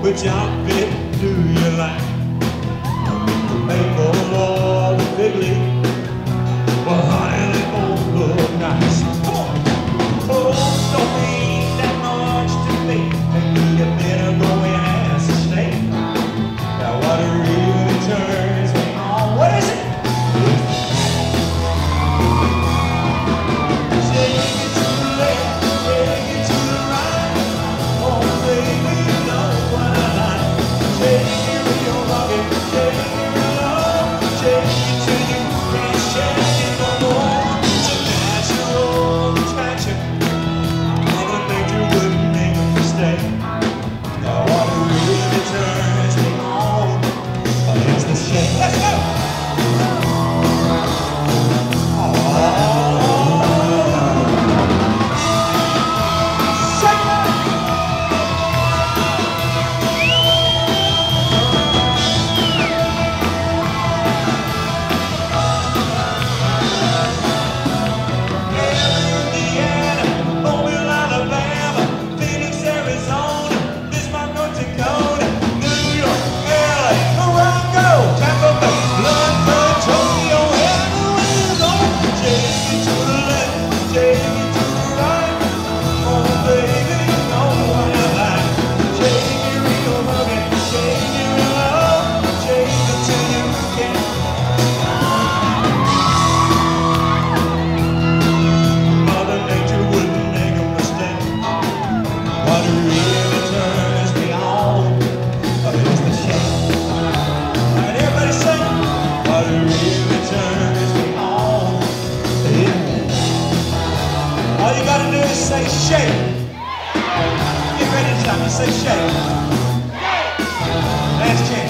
Which outfit do you like? Maple or the big league? Well, honey, they both look nice. Come on! Oh, don't mean that much to me. Maybe you better go and ask the snake. Now what really turns me on? What is it? Take it to the left, take it to the right. Oh, baby, you know what I like. Take it real rugged, take it real low. Take it till you can't shake it no more. It's a natural attraction. Mother Nature wouldn't make a mistake. Now what really turns me on is the shake. Let's go! All you gotta do is say shake. Get ready to stop and say shake. Last chance.